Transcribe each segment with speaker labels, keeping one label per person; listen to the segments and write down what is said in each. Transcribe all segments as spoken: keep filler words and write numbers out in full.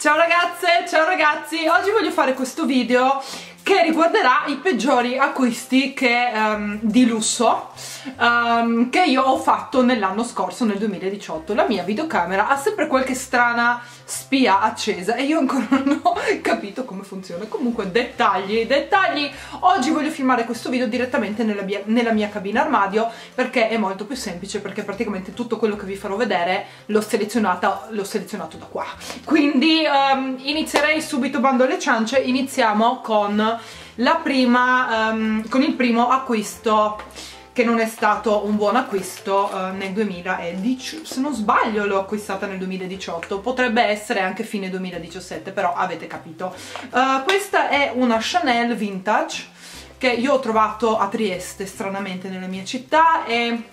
Speaker 1: Ciao ragazze, ciao ragazzi, oggi voglio fare questo video che riguarderà i peggiori acquisti che, um, di lusso um, che io ho fatto nell'anno scorso, nel duemiladiciotto. La mia videocamera ha sempre qualche strana spia accesa e io ancora non ho capito come funziona. Comunque dettagli, dettagli. Oggi voglio filmare questo video direttamente nella mia, nella mia cabina armadio perché è molto più semplice, perché praticamente tutto quello che vi farò vedere l'ho selezionato, l'ho selezionato da qua. Quindi um, inizierei subito bando alle ciance. Iniziamo con la prima, um, con il primo acquisto che non è stato un buon acquisto uh, nel duemiladiciotto, se non sbaglio l'ho acquistata nel duemiladiciotto, potrebbe essere anche fine duemiladiciassette, però avete capito. Uh, questa è una Chanel vintage che io ho trovato a Trieste, stranamente, nella mia città, e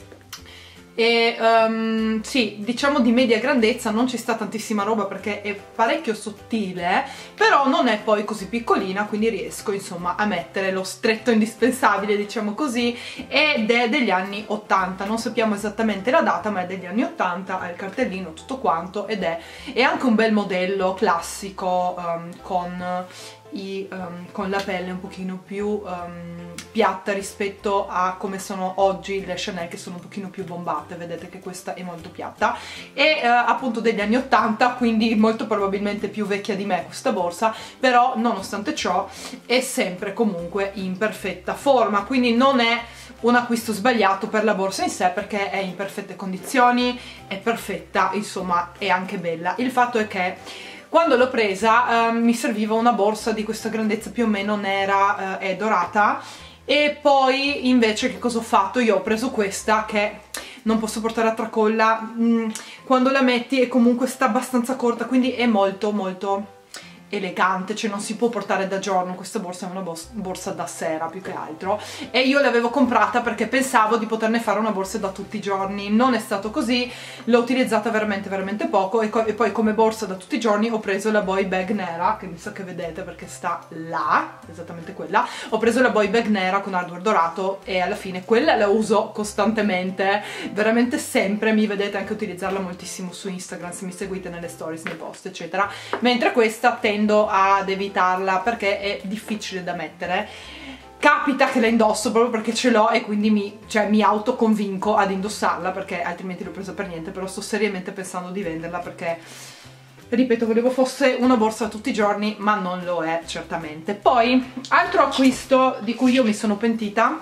Speaker 1: E um, sì, diciamo di media grandezza, non ci sta tantissima roba perché è parecchio sottile, però non è poi così piccolina, quindi riesco insomma a mettere lo stretto indispensabile, diciamo così, ed è degli anni ottanta, non sappiamo esattamente la data ma è degli anni ottanta, ha il cartellino, tutto quanto, ed è, è anche un bel modello classico um, con I, um, con la pelle un pochino più um, piatta rispetto a come sono oggi le Chanel, che sono un pochino più bombate. Vedete che questa è molto piatta e uh, appunto degli anni ottanta, quindi molto probabilmente più vecchia di me questa borsa, però nonostante ciò è sempre comunque in perfetta forma, quindi non è un acquisto sbagliato per la borsa in sé perché è in perfette condizioni, è perfetta, insomma è anche bella. Il fatto è che quando l'ho presa eh, mi serviva una borsa di questa grandezza più o meno nera eh, e dorata, e poi invece che cosa ho fatto? Io ho preso questa che non posso portare a tracolla, mm, quando la metti e comunque sta abbastanza corta, quindi è molto molto elegante, cioè non si può portare da giorno, questa borsa è una borsa da sera più che altro, e io l'avevo comprata perché pensavo di poterne fare una borsa da tutti i giorni. Non è stato così, l'ho utilizzata veramente veramente poco, e, e poi come borsa da tutti i giorni ho preso la Boy Bag nera, che mi sa che vedete perché sta là, esattamente quella. Ho preso la Boy Bag nera con hardware dorato e alla fine quella la uso costantemente, veramente sempre, mi vedete anche utilizzarla moltissimo su Instagram se mi seguite nelle stories, nei post eccetera, mentre questa tende ad evitarla perché è difficile da mettere. Capita che la indosso proprio perché ce l'ho e quindi mi, cioè, mi autoconvinco ad indossarla, perché altrimenti l'ho presa per niente. Però sto seriamente pensando di venderla perché, ripeto, volevo fosse una borsa tutti i giorni, ma non lo è certamente. Poi, altro acquisto di cui io mi sono pentita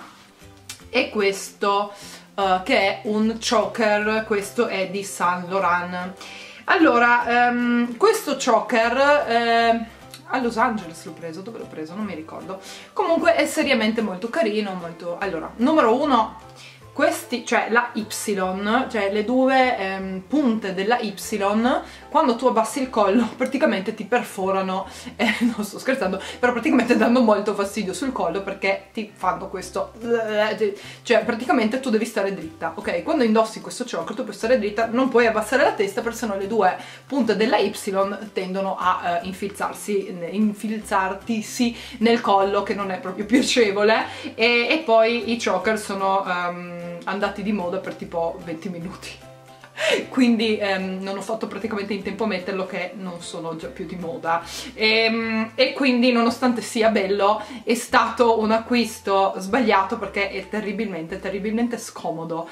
Speaker 1: è questo, uh, che è un choker. Questo è di Saint Laurent. Allora, um, questo choker eh, a Los Angeles l'ho preso, dove l'ho preso? Non mi ricordo. Comunque è seriamente molto carino, molto... Allora, numero uno, questi, cioè la Y, cioè le due ehm, punte della Y, quando tu abbassi il collo praticamente ti perforano, eh, non sto scherzando, però praticamente danno molto fastidio sul collo perché ti fanno questo, cioè praticamente tu devi stare dritta, ok? Quando indossi questo choker tu puoi stare dritta, non puoi abbassare la testa perché sennò le due punte della Y tendono a uh, infilzarsi, infilzartisi nel collo, che non è proprio piacevole, e, e poi i choker sono um, andati di moda per tipo venti minuti. Quindi ehm, non ho fatto praticamente in tempo a metterlo, che non sono già più di moda, e, e quindi nonostante sia bello è stato un acquisto sbagliato perché è terribilmente terribilmente scomodo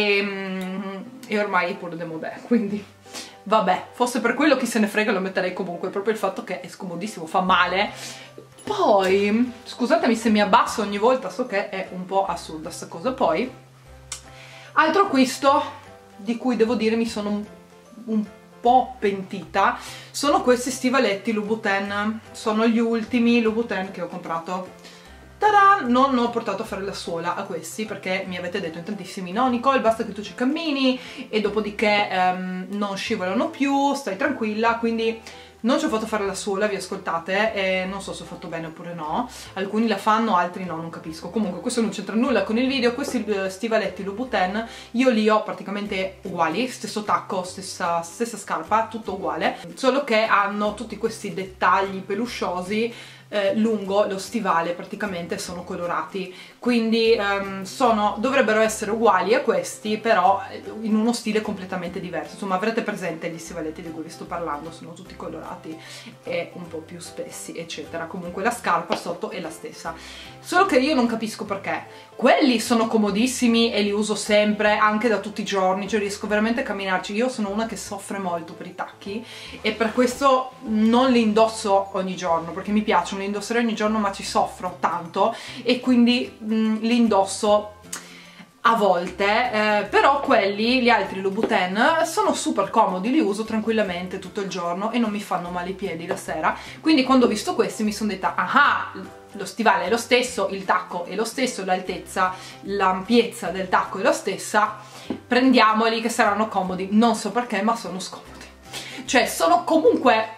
Speaker 1: e, e ormai è pure demodè, quindi vabbè, fosse per quello chi se ne frega, lo metterei comunque. Proprio il fatto che è scomodissimo, fa male. Poi, scusatemi se mi abbasso ogni volta, so che è un po' assurda sta cosa. Poi, altro acquisto di cui devo dire mi sono un, un po' pentita sono questi stivaletti Louboutin. Sono gli ultimi Louboutin che ho comprato. Ta-da! Non ho portato a fare la suola a questi perché mi avete detto in tantissimi: no Nicole, basta che tu ci cammini e dopodiché um, non scivolano più, stai tranquilla. Quindi non ci ho fatto fare la suola, vi ascoltate, e non so se ho fatto bene oppure no. Alcuni la fanno, altri no, non capisco. Comunque questo non c'entra nulla con il video. Questi stivaletti Louboutin io li ho praticamente uguali, stesso tacco, stessa, stessa scarpa, tutto uguale, solo che hanno tutti questi dettagli pelusciosi eh, lungo lo stivale praticamente sono colorati, quindi ehm, sono, dovrebbero essere uguali a questi, però in uno stile completamente diverso. Insomma, avrete presente gli stivaletti di cui vi sto parlando, sono tutti colorati e un po' più spessi eccetera. Comunque la scarpa sotto è la stessa, solo che io non capisco perché quelli sono comodissimi e li uso sempre, anche da tutti i giorni, cioè riesco veramente a camminarci. Io sono una che soffre molto per i tacchi e per questo non li indosso ogni giorno, perché mi piacciono indossare ogni giorno ma ci soffro tanto e quindi mh, li indosso a volte, eh, però quelli, gli altri Louboutin, sono super comodi, li uso tranquillamente tutto il giorno e non mi fanno male i piedi la sera. Quindi quando ho visto questi mi sono detta, ah, lo stivale è lo stesso, il tacco è lo stesso, l'altezza, l'ampiezza del tacco è la stessa, prendiamoli che saranno comodi. Non so perché, ma sono scomodi. Cioè, sono comunque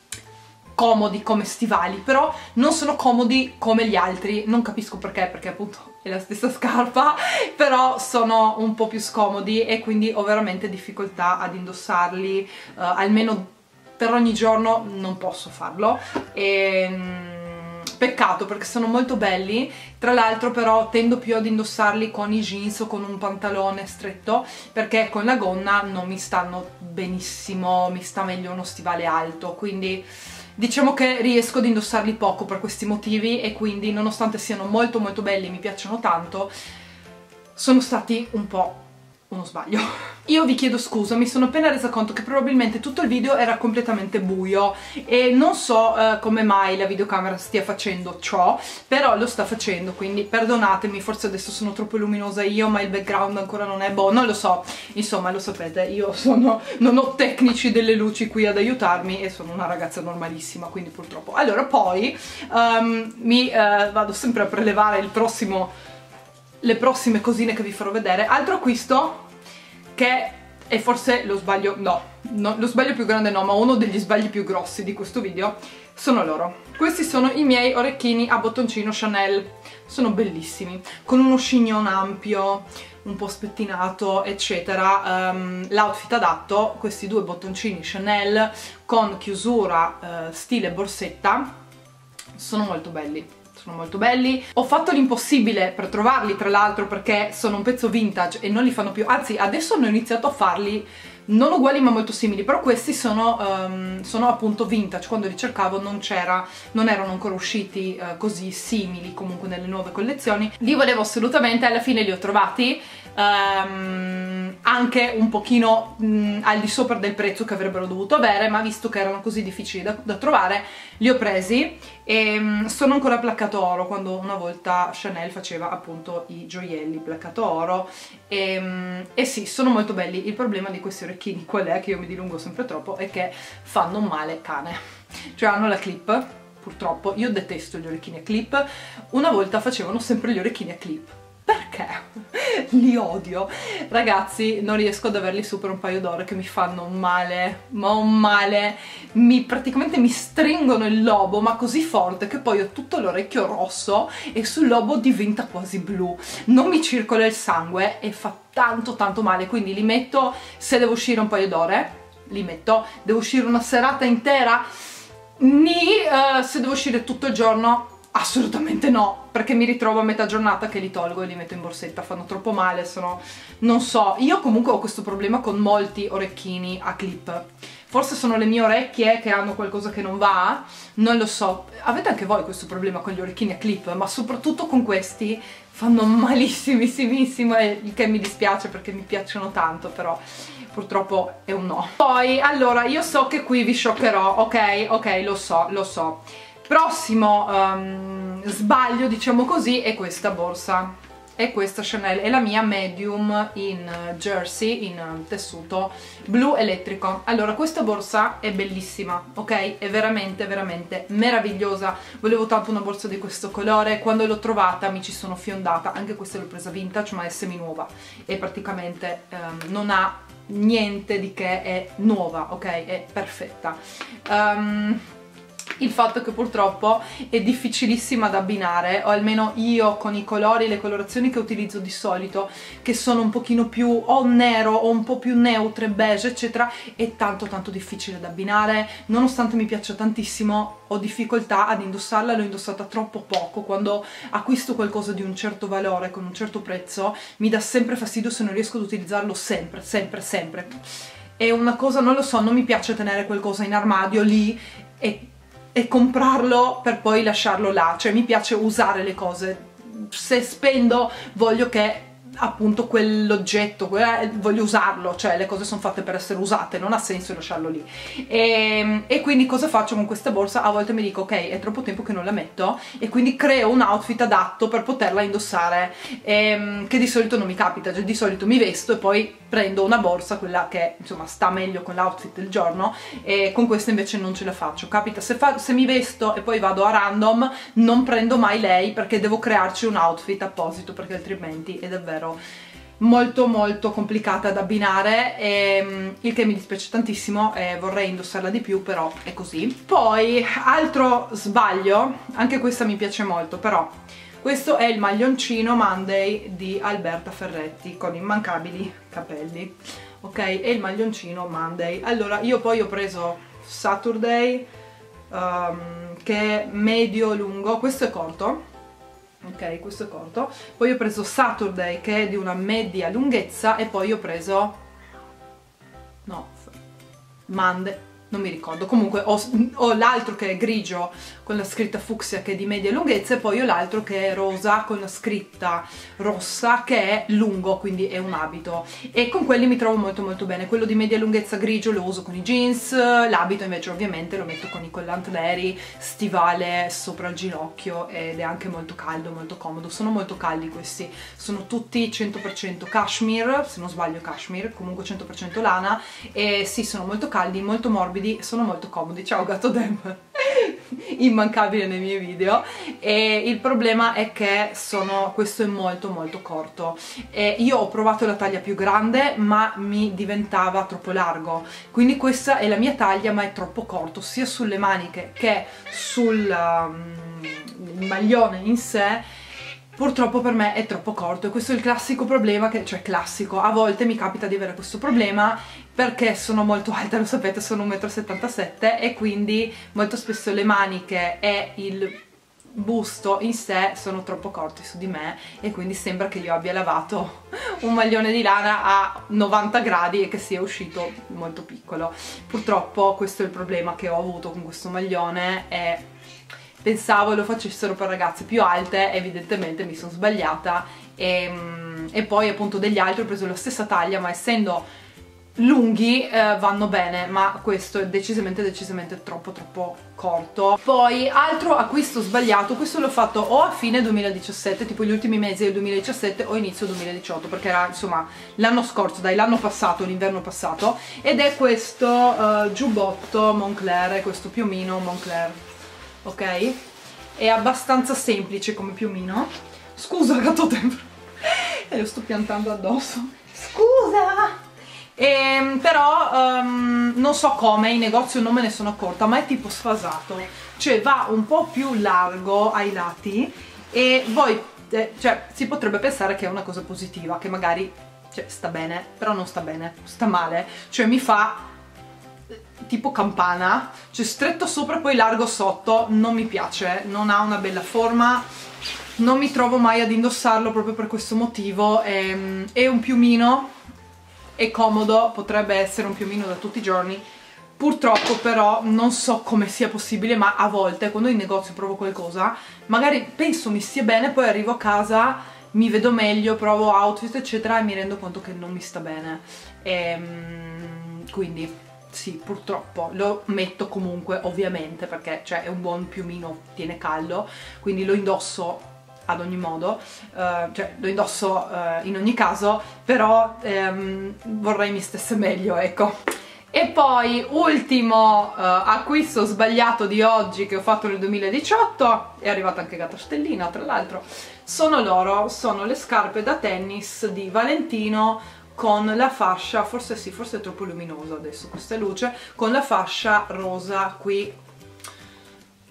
Speaker 1: comodi come stivali, però non sono comodi come gli altri. Non capisco perché, perché appunto è la stessa scarpa, però sono un po' più scomodi e quindi ho veramente difficoltà ad indossarli, uh, almeno per ogni giorno non posso farlo. E peccato, perché sono molto belli. Tra l'altro però tendo più ad indossarli con i jeans o con un pantalone stretto, perché con la gonna non mi stanno benissimo, mi sta meglio uno stivale alto, quindi diciamo che riesco ad indossarli poco per questi motivi e quindi nonostante siano molto molto belli, mi piacciono tanto, sono stati un po' uno sbaglio. Io vi chiedo scusa, mi sono appena resa conto che probabilmente tutto il video era completamente buio e non so uh, come mai la videocamera stia facendo ciò, però lo sta facendo, quindi perdonatemi, forse adesso sono troppo luminosa io, ma il background ancora non è boh, non lo so. Insomma, lo sapete, io sono, non ho tecnici delle luci qui ad aiutarmi e sono una ragazza normalissima, quindi purtroppo. Allora, poi um, mi uh, vado sempre a prelevare il prossimo, le prossime cosine che vi farò vedere. Altro acquisto che è forse lo sbaglio, no, no, lo sbaglio più grande no, ma uno degli sbagli più grossi di questo video, sono loro. Questi sono i miei orecchini a bottoncino Chanel, sono bellissimi, con uno chignon ampio, un po' spettinato, eccetera. Um, l'outfit adatto, questi due bottoncini Chanel con chiusura uh, stile borsetta, sono molto belli. Sono molto belli. Ho fatto l'impossibile per trovarli, tra l'altro, perché sono un pezzo vintage e non li fanno più, anzi adesso hanno iniziato a farli non uguali ma molto simili, però questi sono, um, sono appunto vintage. Quando li cercavo non c'era, non erano ancora usciti uh, così simili comunque nelle nuove collezioni. Li volevo assolutamente, alla fine li ho trovati, um, anche un pochino um, al di sopra del prezzo che avrebbero dovuto avere, ma visto che erano così difficili da, da trovare li ho presi e um, sono ancora placcato oro, quando una volta Chanel faceva appunto i gioielli placcato oro e, um, e sì, sono molto belli. Il problema di questi orecchini qual è? Che io mi dilungo sempre troppo, è che fanno male cane, cioè hanno la clip, purtroppo. Io detesto gli orecchini a clip. Una volta facevano sempre gli orecchini a clip, perché? Li odio, ragazzi, non riesco ad averli su per un paio d'ore che mi fanno un male, ma un male, mi, praticamente mi stringono il lobo, ma così forte che poi ho tutto l'orecchio rosso e sul lobo diventa quasi blu, non mi circola il sangue e fa tanto tanto male, quindi li metto se devo uscire un paio d'ore, li metto, devo uscire una serata intera, ni, uh, se devo uscire tutto il giorno, assolutamente no, perché mi ritrovo a metà giornata che li tolgo e li metto in borsetta, fanno troppo male, sono... non so, io comunque ho questo problema con molti orecchini a clip, forse sono le mie orecchie che hanno qualcosa che non va, non lo so. Avete anche voi questo problema con gli orecchini a clip, ma soprattutto con questi fanno malissimissimo, e il che mi dispiace perché mi piacciono tanto, però purtroppo è un no. Poi, allora, io so che qui vi scioccherò, ok, ok, lo so, lo so. Prossimo um, sbaglio, diciamo così, è questa borsa, è questa Chanel, è la mia medium in jersey, in tessuto blu elettrico. Allora, questa borsa è bellissima, ok? È veramente veramente meravigliosa, volevo tanto una borsa di questo colore, quando l'ho trovata mi ci sono fiondata. Anche questa l'ho presa vintage ma è semi nuova e praticamente um, non ha niente di che, è nuova, ok? È perfetta. Um, il fatto che purtroppo è difficilissima da abbinare, o almeno io con i colori e le colorazioni che utilizzo di solito, che sono un pochino più o nero o un po' più neutre, beige eccetera, è tanto tanto difficile da abbinare. Nonostante mi piaccia tantissimo, ho difficoltà ad indossarla, l'ho indossata troppo poco. Quando acquisto qualcosa di un certo valore con un certo prezzo mi dà sempre fastidio se non riesco ad utilizzarlo sempre, sempre, sempre. È una cosa, non lo so, non mi piace tenere qualcosa in armadio lì e e comprarlo per poi lasciarlo là, cioè mi piace usare le cose. Se spendo voglio che appunto quell'oggetto, voglio usarlo, cioè le cose sono fatte per essere usate, non ha senso lasciarlo lì. E, e quindi cosa faccio con questa borsa? A volte mi dico ok, è troppo tempo che non la metto, e quindi creo un outfit adatto per poterla indossare, e, che di solito non mi capita, cioè di solito mi vesto e poi prendo una borsa, quella che insomma sta meglio con l'outfit del giorno, e con questa invece non ce la faccio. Capita, se, fa, se mi vesto e poi vado a random non prendo mai lei, perché devo crearci un outfit apposito, perché altrimenti è davvero molto molto complicata da abbinare, e, il che mi dispiace tantissimo e vorrei indossarla di più, però è così. Poi altro sbaglio, anche questa mi piace molto, però questo è il maglioncino Monday di Alberta Ferretti con immancabili capelli, ok? È il maglioncino Monday. Allora io poi ho preso Saturday, um, che è medio lungo, questo è corto, ok, questo è corto. Poi ho preso Saturday che è di una media lunghezza, e poi ho preso no, Monday, non mi ricordo, comunque ho, ho l'altro che è grigio con la scritta fucsia che è di media lunghezza, e poi ho l'altro che è rosa con la scritta rossa che è lungo, quindi è un abito, e con quelli mi trovo molto molto bene. Quello di media lunghezza grigio lo uso con i jeans, l'abito invece ovviamente lo metto con i collant neri, stivale sopra il ginocchio, ed è anche molto caldo, molto comodo. Sono molto caldi questi, sono tutti cento per cento cashmere, se non sbaglio cashmere, comunque cento per cento lana, e sì, sono molto caldi, molto morbidi, sono molto comodi. Ciao gatto Dem, immancabile nei miei video. E il problema è che sono, questo è molto molto corto, e io ho provato la taglia più grande ma mi diventava troppo largo, quindi questa è la mia taglia ma è troppo corto, sia sulle maniche che sul um, maglione in sé. Purtroppo per me è troppo corto, e questo è il classico problema, che, cioè classico, a volte mi capita di avere questo problema perché sono molto alta, lo sapete, sono un metro e settantasette, e quindi molto spesso le maniche e il busto in sé sono troppo corti su di me, e quindi sembra che io abbia lavato un maglione di lana a novanta gradi e che sia uscito molto piccolo. Purtroppo questo è il problema che ho avuto con questo maglione, e pensavo lo facessero per ragazze più alte, evidentemente mi sono sbagliata, e, e poi appunto degli altri ho preso la stessa taglia, ma essendo lunghi eh, vanno bene, ma questo è decisamente decisamente troppo troppo corto. Poi altro acquisto sbagliato, questo l'ho fatto o a fine duemiladiciassette, tipo gli ultimi mesi del duemiladiciassette, o inizio duemiladiciotto, perché era insomma l'anno scorso, dai, l'anno passato, l'inverno passato, ed è questo uh, giubbotto Moncler, questo piumino Moncler, ok? È abbastanza semplice come piumino. Scusa gatto Tempro, e lo sto piantando addosso, scusa! E, però um, non so come, in negozio non me ne sono accorta, ma è tipo sfasato, cioè va un po' più largo ai lati, e voi, eh, cioè si potrebbe pensare che è una cosa positiva, che magari cioè, sta bene, però non sta bene, sta male, cioè mi fa tipo campana, cioè stretto sopra poi largo sotto, non mi piace, non ha una bella forma, non mi trovo mai ad indossarlo proprio per questo motivo. È, è un piumino, è comodo, potrebbe essere un piumino da tutti i giorni, purtroppo però non so come sia possibile, ma a volte quando in negozio provo qualcosa magari penso mi stia bene, poi arrivo a casa, mi vedo meglio, provo outfit eccetera e mi rendo conto che non mi sta bene, e, quindi sì, purtroppo lo metto comunque ovviamente, perché cioè, è un buon piumino, tiene caldo, quindi lo indosso ad ogni modo, uh, cioè lo indosso uh, in ogni caso, però um, vorrei mi stesse meglio, ecco. E poi ultimo uh, acquisto sbagliato di oggi che ho fatto nel duemiladiciotto, è arrivata anche Gatta Stellina tra l'altro, sono loro, sono le scarpe da tennis di Valentino con la fascia, forse sì, forse è troppo luminosa adesso questa luce, con la fascia rosa qui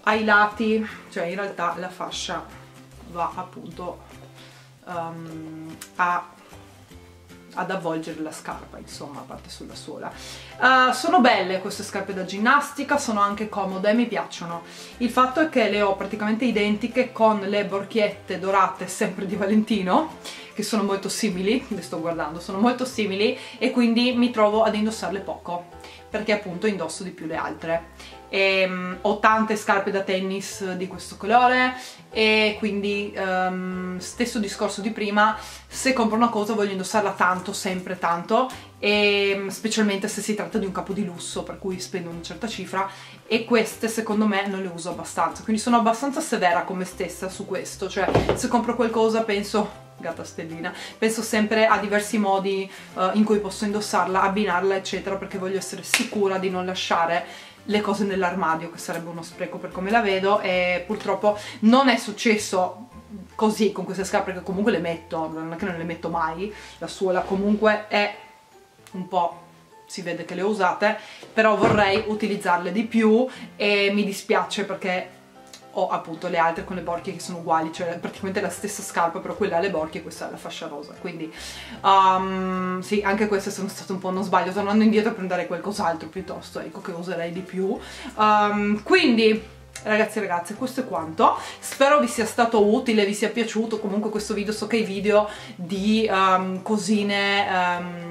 Speaker 1: ai lati, cioè in realtà la fascia va appunto um, a ad avvolgere la scarpa, insomma, a parte sulla suola. Uh, sono belle queste scarpe da ginnastica, sono anche comode, mi piacciono. Il fatto è che le ho praticamente identiche con le borchiette dorate sempre di Valentino, che sono molto simili, le sto guardando, sono molto simili, e quindi mi trovo ad indossarle poco, perché appunto indosso di più le altre. E, um, ho tante scarpe da tennis di questo colore e quindi um, stesso discorso di prima, se compro una cosa voglio indossarla tanto, sempre tanto, e um, specialmente se si tratta di un capo di lusso per cui spendo una certa cifra, e queste secondo me non le uso abbastanza, quindi sono abbastanza severa con me stessa su questo, cioè se compro qualcosa penso, gatta stellina, penso sempre a diversi modi uh, in cui posso indossarla, abbinarla eccetera, perché voglio essere sicura di non lasciare le cose nell'armadio, che sarebbe uno spreco per come la vedo, e purtroppo non è successo così con queste scarpe, che comunque le metto, non è che non le metto mai, la suola comunque è un po', si vede che le ho usate, però vorrei utilizzarle di più e mi dispiace perché ho appunto le altre con le borchie che sono uguali, cioè praticamente la stessa scarpa, però quella ha le borchie e questa è la fascia rosa, quindi um, sì, anche queste sono state un po' uno sbaglio, tornando indietro a prendere qualcos'altro piuttosto, ecco, che userei di più. Um, quindi ragazzi e ragazze, questo è quanto, spero vi sia stato utile, vi sia piaciuto. Comunque questo video, so che i video di um, cosine um,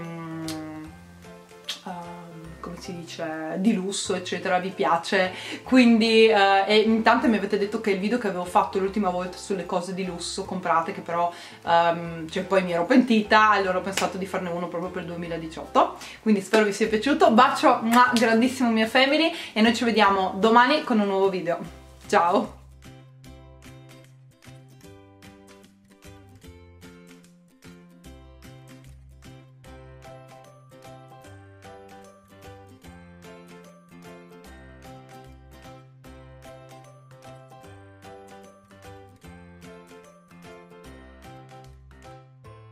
Speaker 1: come si dice, di lusso eccetera vi piace, quindi uh, e in tante mi avete detto che il video che avevo fatto l'ultima volta sulle cose di lusso comprate, che però um, cioè poi mi ero pentita, allora ho pensato di farne uno proprio per il duemiladiciotto, quindi spero vi sia piaciuto. Bacio, ma grandissimo mia family, e noi ci vediamo domani con un nuovo video. Ciao!